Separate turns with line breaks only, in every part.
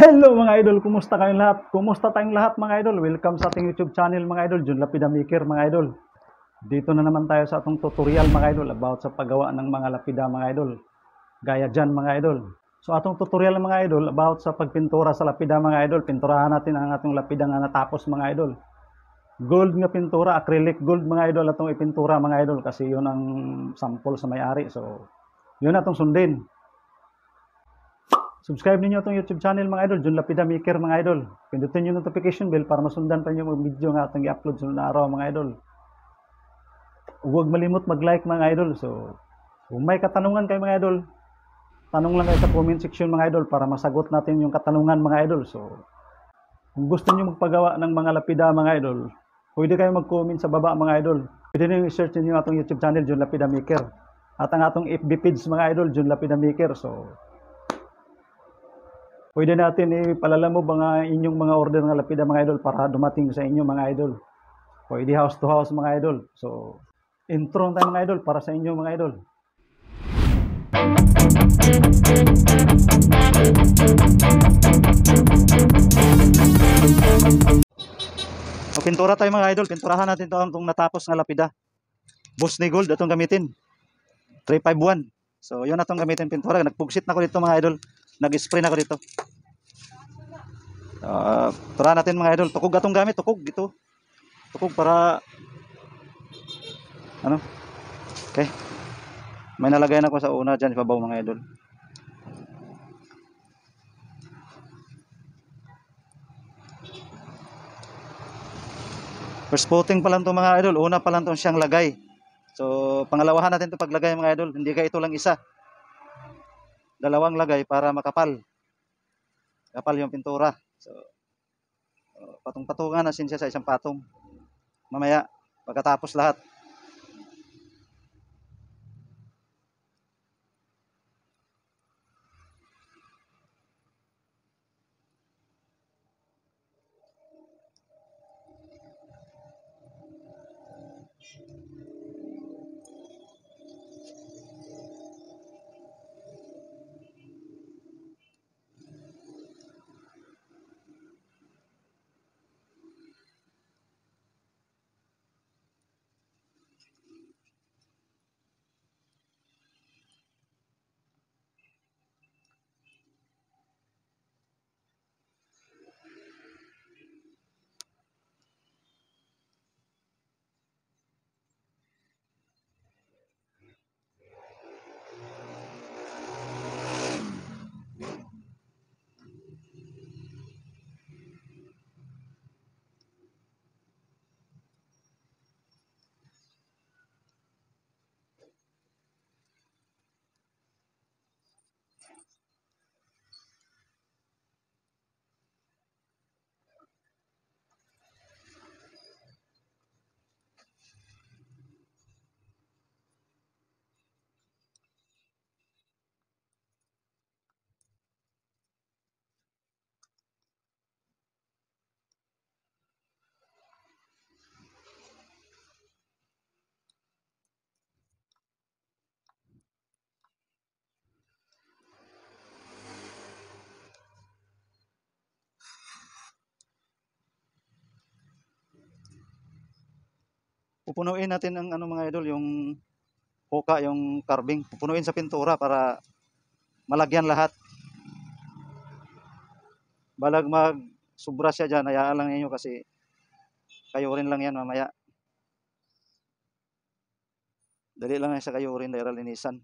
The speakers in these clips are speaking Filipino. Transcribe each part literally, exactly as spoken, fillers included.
Hello mga idol, kumusta kayong lahat? Kumusta tayong lahat mga idol? Welcome sa ating YouTube channel mga idol, John Lapida Maker mga idol. Dito na naman tayo sa atong tutorial mga idol about sa paggawa ng mga lapida mga idol. Gaya dyan mga idol. So atong tutorial mga idol about sa pagpintura sa lapida mga idol. Pinturahan natin ang atong lapida nga natapos mga idol. Gold nga pintura, acrylic gold mga idol atong ipintura mga idol kasi yun ang sample sa may-ari. So yun atong sundin. Subscribe ninyo itong YouTube channel mga idol, John Lapida Maker mga idol. Pindutin nyo notification bell para masundan pa nyo mga video nga itong i-upload sa araw mga idol. Huwag malimot mag-like mga idol. So, kung may katanungan kayo mga idol, tanong lang kayo sa comment section mga idol para masagot natin yung katanungan mga idol. So, kung gusto nyo magpagawa ng mga lapida mga idol, pwede kayo mag-comment sa baba mga idol. Pwede nyo i-search nyo itong YouTube channel, John Lapida Maker. At ang atong F B page mga idol, John Lapida Maker. So, pwede natin ipalala mo mga inyong mga order ng lapida mga idol para dumating sa inyo mga idol. Pwede house to house mga idol. So, intro tayo mga idol para sa inyo mga idol. So, pintura tayo mga idol. Pinturahan natin itong natapos na lapida. Boss ni Gold, itong gamitin. three five one. So, yun atong gamitin pintura. Nagpugsit na ko dito mga idol. Nag-spray na ko dito. Uh, tara natin mga idol. Tukog atong gamit. Tukog dito. Tukog para ano? Okay. May nalagay na ko sa una dyan. Ibabaw mga idol. First coating pa lang to mga idol. Una pa lang to siyang lagay. So pangalawahan natin to paglagay mga idol. Hindi ka ito lang isa. Dalawang lagay para makapal. Kapal yung pintura. So, uh, patong-patungan na siya sa isang patong. Mamaya, pagkatapos lahat. Pupunuin natin ang ano mga idol, yung hoka, yung carving. Pupunuin sa pintura para malagyan lahat. Balag mag sobra siya dyan, hayaan lang ninyo kasi kayo rin lang yan mamaya. Dali lang yan sa kayo rin dahil linisan.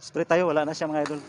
Spray tayo, wala na siya mga idol.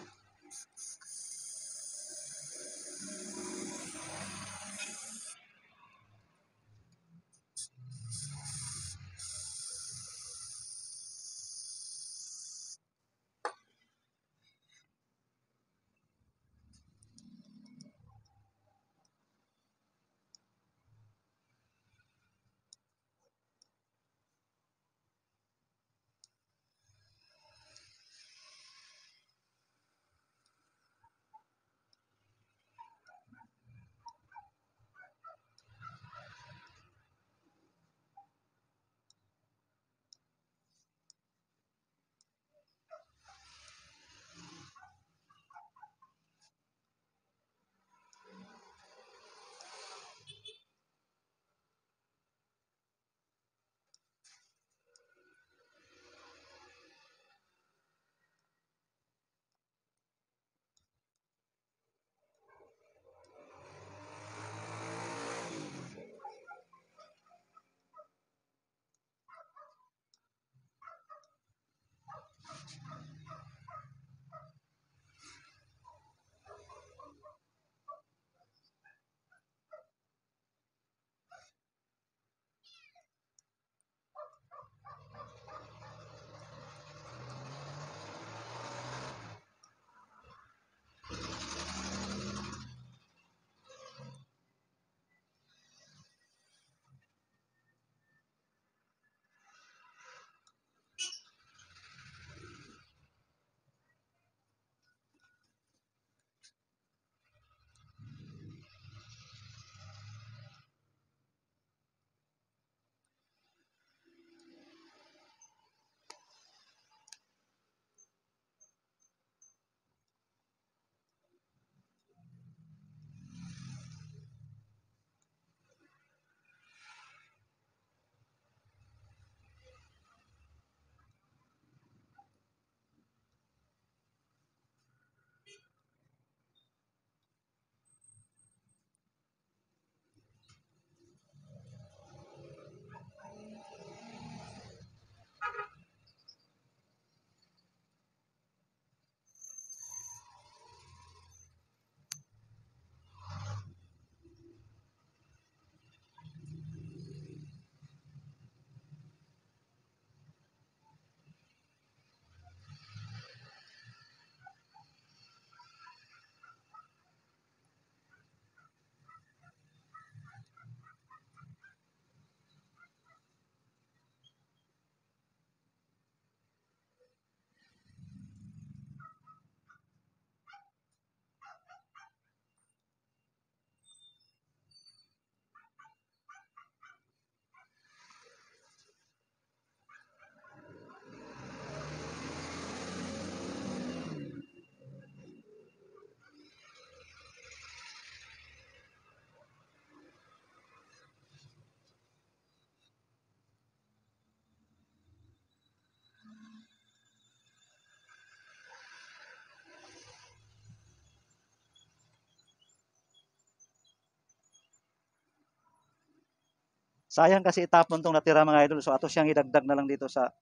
Sayang kasi itapon tong natira mga idol. So ato siyang idagdag na lang dito sa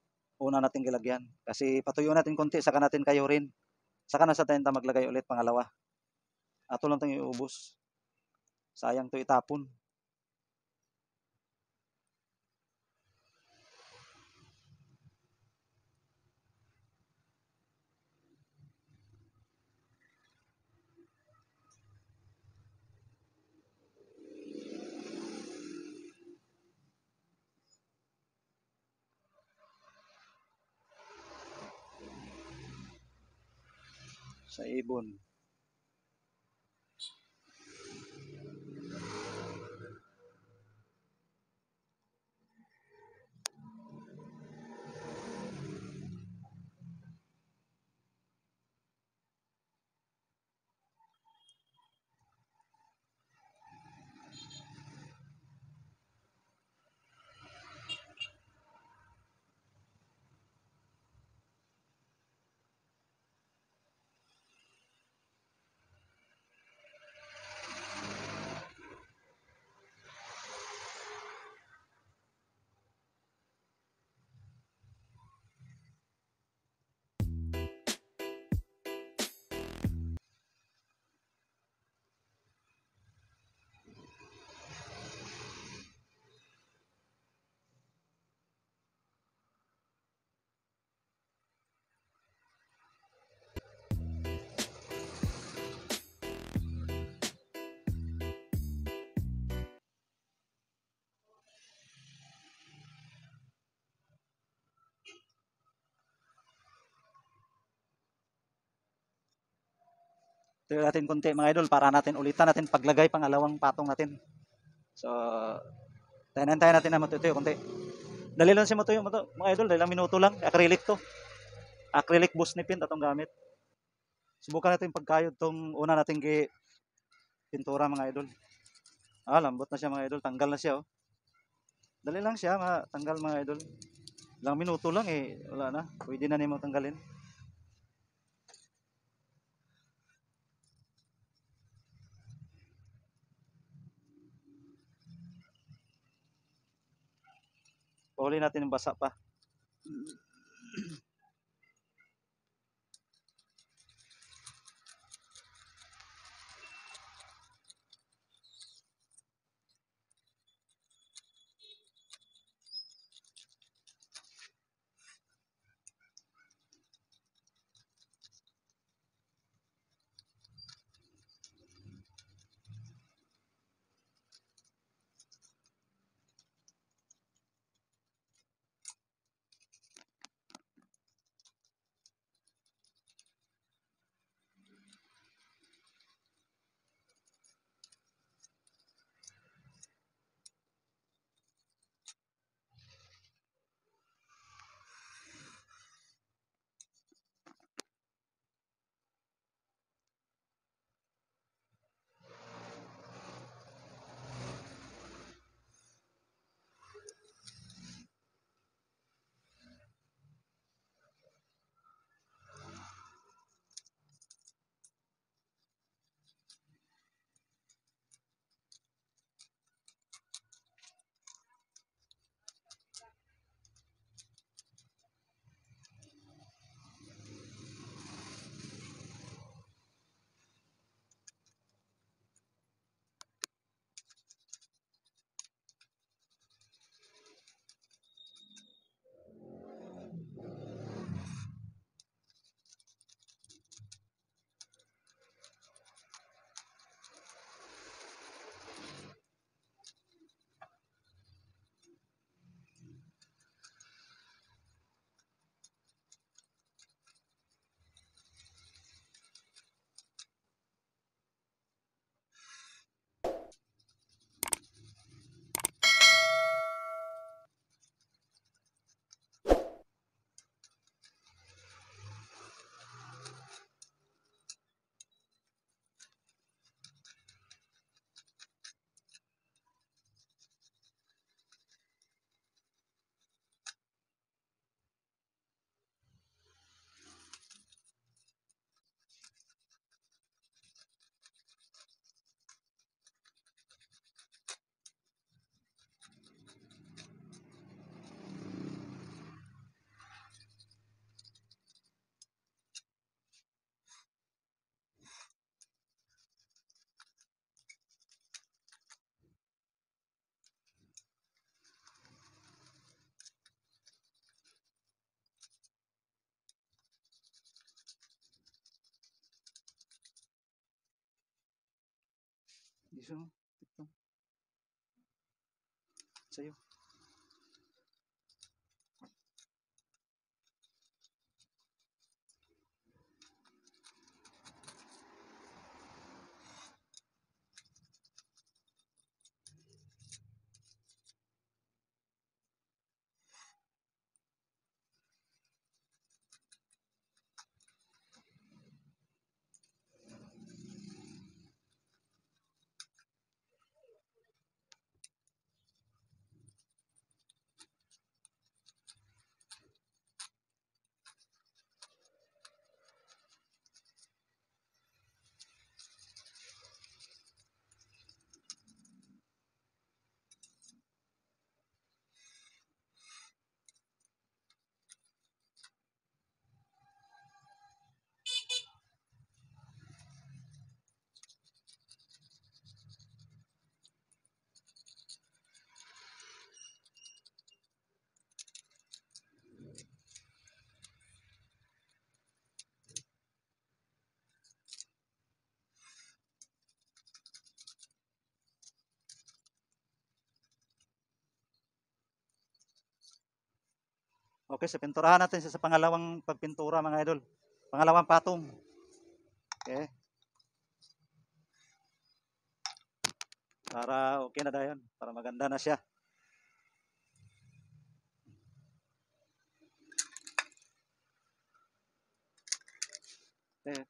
una nating gilagyan. Kasi patuyo natin konti, saka natin kayo rin. Saka na sa tayo maglagay ulit pangalawa. Ato lang itong iubos. Sayang to itapon. Sa ibon. Tuyo natin konti mga idol para natin ulitan natin paglagay pangalawang patong natin. So, tayo-tayo natin na matutuyo konti. Dali lang siya matuyo mga idol, dali lang minuto lang. Acrylic to. Acrylic boost ni pin atong gamit. Subukan natin pagkayod tong una natin kay pintura mga idol. Ah, lambot na siya mga idol. Tanggal na siya oh. Dali lang siya matanggal mga idol. Ilang minuto lang eh. Wala na. Pwede na nimo tanggalin. Pauli natin yung basa pa. Dito. Ito. Sa'yo. Okay, so pinturahan natin siya sa pangalawang pagpintura mga idol. Pangalawang patong. Okay. Para okay na dayon, para maganda na siya. Okay.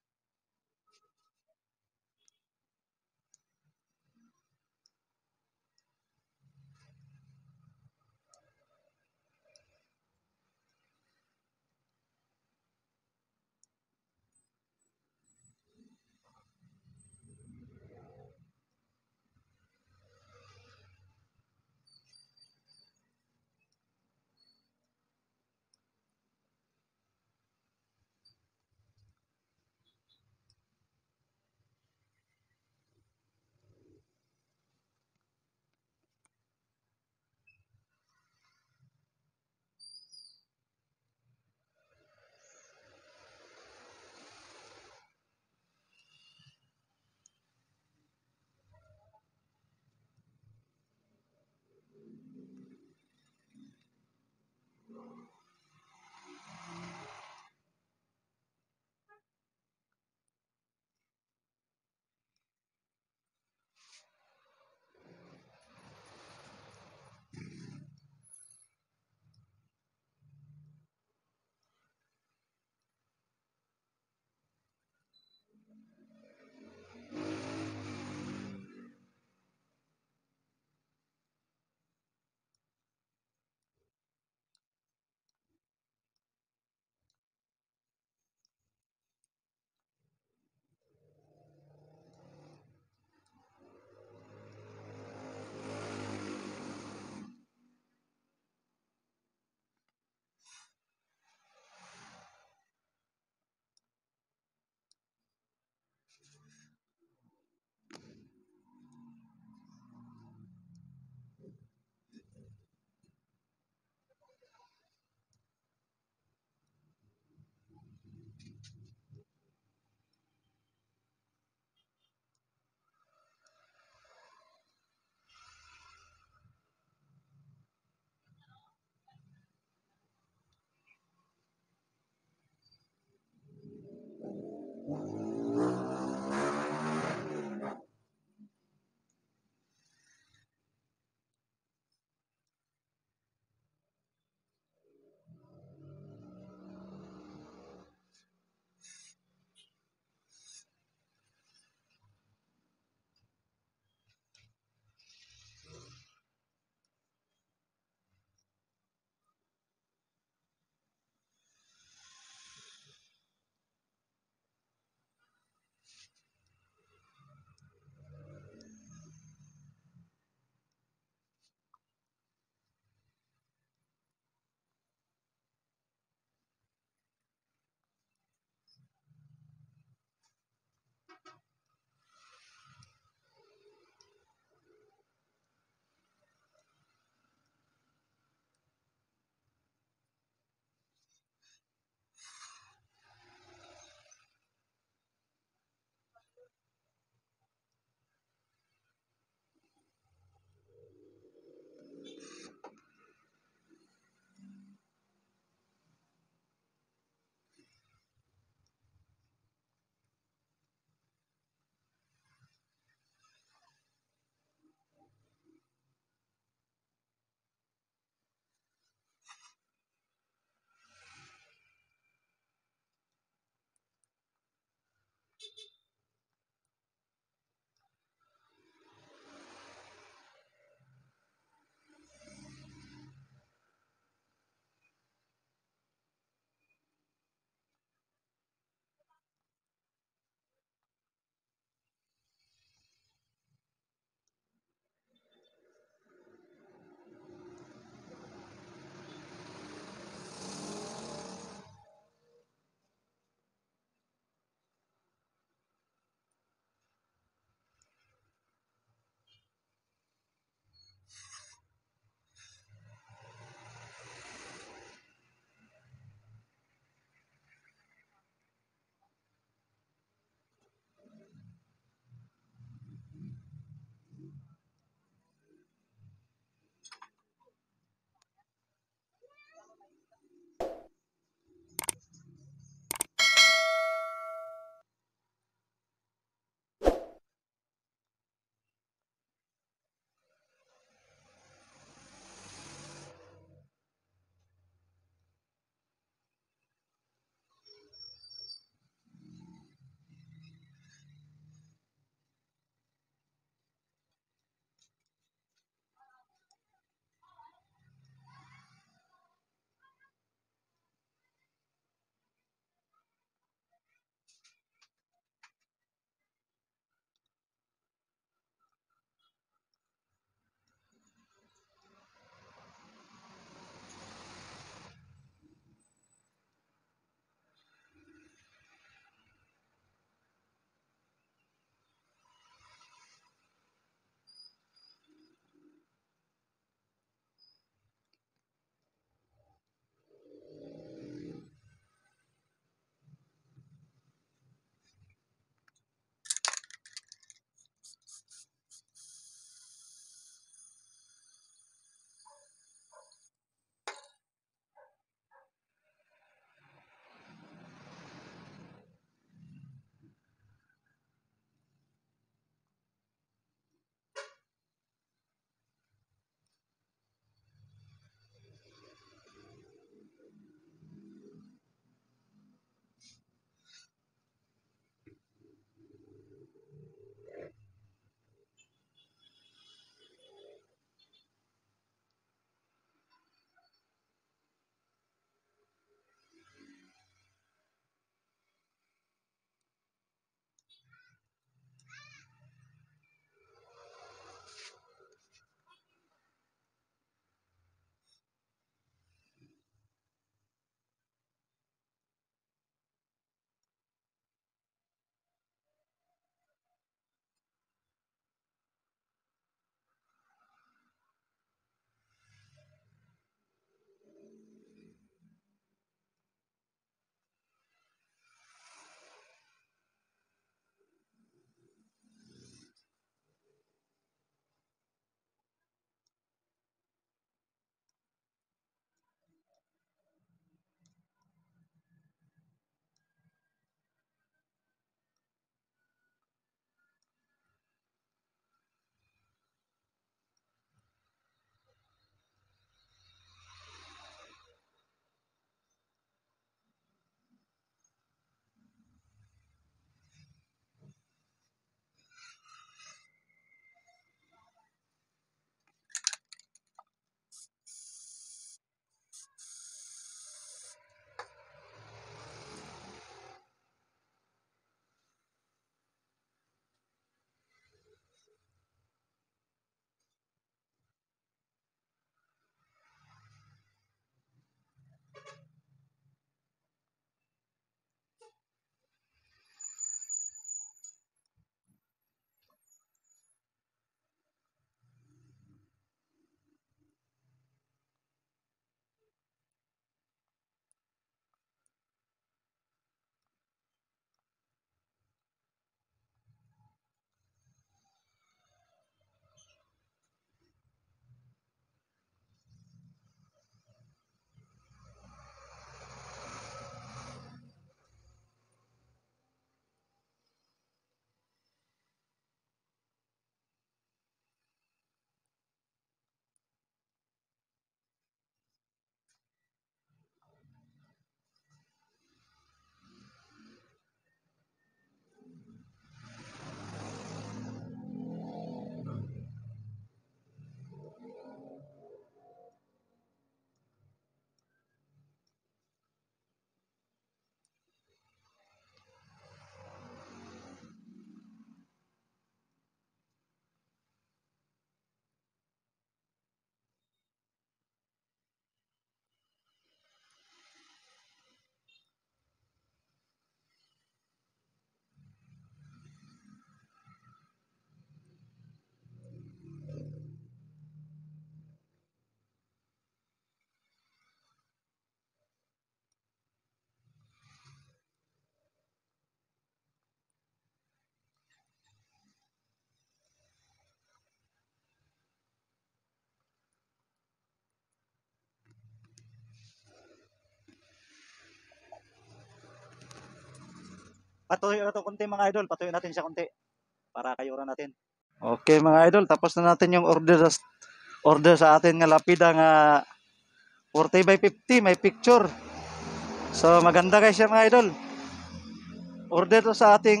Patuloy na ito konti mga idol. Patuloy natin siya konti para kayuran natin. Okay mga idol, tapos na natin yung order sa order sa atin nga lapida nga forty by fifty, may picture. So maganda guys siya mga idol. Order to sa ating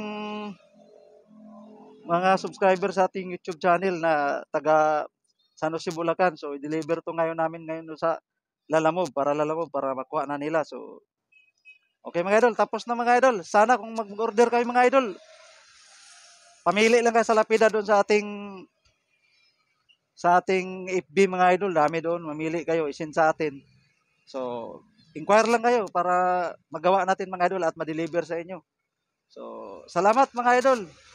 mga subscriber sa ating YouTube channel na taga San Jose, Bulacan. So i-deliver to ngayon namin ngayon sa Lalamove para Lalamove para makuha na nila. So okay mga idol, tapos na mga idol. Sana kung mag-order kayo mga idol, pamili lang kayo sa lapida doon sa ating sa ating F B mga idol. Dami doon, mamili kayo, isin sa atin. So inquire lang kayo para magawa natin mga idol at ma-deliver sa inyo. So salamat mga idol.